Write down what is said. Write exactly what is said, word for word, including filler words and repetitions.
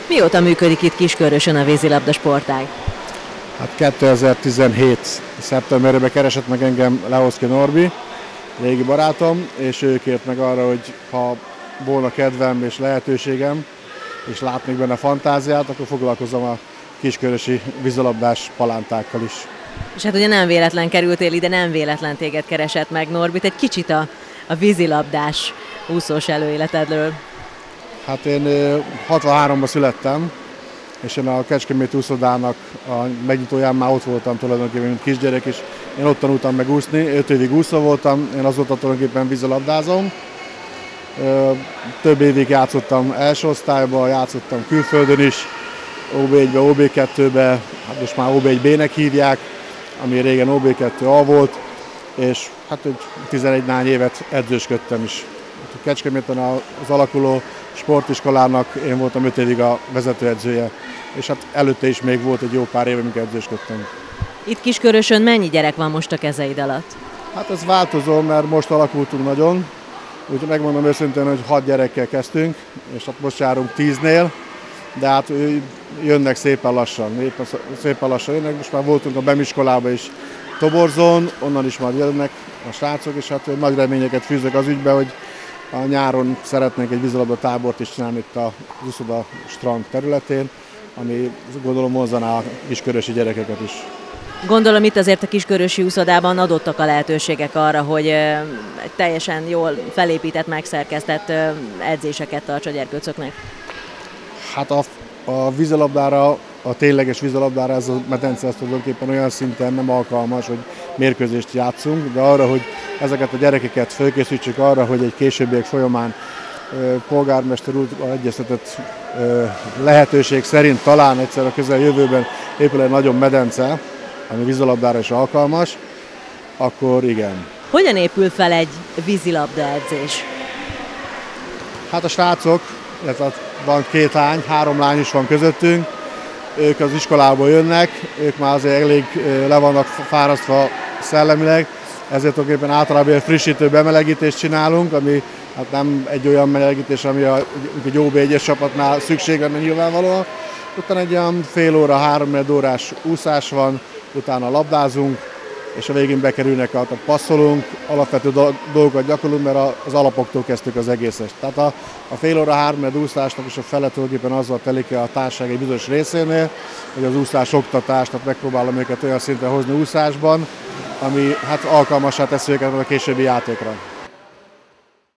Mióta működik itt Kiskörösön a vízilabda sportág? Hát kétezer-tizenhét. szeptemberében keresett meg engem Lehoszky Norbi, régi barátom, és ő kért meg arra, hogy ha volna kedvem és lehetőségem, és látnék benne fantáziát, akkor foglalkozom a kiskörösi vízilabdás palántákkal is. És hát ugye nem véletlen kerültél ide, nem véletlen téged keresett meg Norbit, egy kicsit a, a vízilabdás úszós előéletedről. Hát én hatvanháromban születtem, és én a Kecskeméti úszodának a megnyitóján már ott voltam tulajdonképpen, mint kisgyerek, és én ott tanultam meg úszni, öt évig úszó voltam, én azóta tulajdonképpen vízilabdázom. Több évig játszottam első osztályban, játszottam külföldön is, ó bé egybe, ó bé kettőbe, hát most már ó bé egy bé-nek hívják, ami régen ó bé kettő á volt, és hát egy tizenegy nány évet edzősködtem is. Kecskeméten az alakuló sportiskolának én voltam öt évig a vezetőedzője, és hát előtte is még volt egy jó pár éve, amikor edzősködtem. Itt Kiskörösön mennyi gyerek van most a kezeid alatt? Hát ez változó, mert most alakultunk nagyon, úgyhogy megmondom őszintén, hogy hat gyerekkel kezdtünk, és hát most járunk tíznél, de hát jönnek szépen lassan, éppen szépen lassan jönnek, most már voltunk a bemiskolában is Toborzón, onnan is majd jönnek a srácok, és hát nagy reményeket fűzök az ügybe, hogy a nyáron szeretnénk egy vízilabda tábort is csinálni itt a úszoda strand területén, ami gondolom vonzaná a kiskörösi gyerekeket is. Gondolom itt azért a kiskörösi úszodában adottak a lehetőségek arra, hogy egy teljesen jól felépített, megszerkesztett edzéseket tarts a gyerkőcöknek. Hát a, a vízilabdára, a tényleges vízilabdára ez a medence ez tulajdonképpen olyan szinten nem alkalmas, hogy mérkőzést játszunk, de arra, hogy ezeket a gyerekeket fölkészítsük arra, hogy egy későbbiek folyamán polgármester úr egyeztetett lehetőség szerint talán egyszer a közeljövőben épül egy nagyobb medence, ami vízilabdára is alkalmas, akkor igen. Hogyan épül fel egy vízilabda edzés? Hát a srácok, illetve van két lány, három lány is van közöttünk, ők az iskolából jönnek, ők már azért elég le vannak fárasztva szellemileg, ezért tulajdonképpen általában egy frissítő bemelegítést csinálunk, ami hát nem egy olyan melegítés, ami a, egy ó bé egyes csapatnál szükség lenne nyilvánvalóan. Utána egy olyan fél óra, három órás úszás van, utána labdázunk, és a végén bekerülnek, tehát passzolunk, alapvető dolgokat gyakorlunk, mert az alapoktól kezdtük az egészet. Tehát a, a fél óra, három úszásnak is a fele tulajdonképpen azzal telik a társaság egy bizonyos részénél, hogy az úszás oktatás, tehát megpróbálom őket olyan szinten hozni úszásban, ami hát alkalmassá teszi őket a későbbi játékra.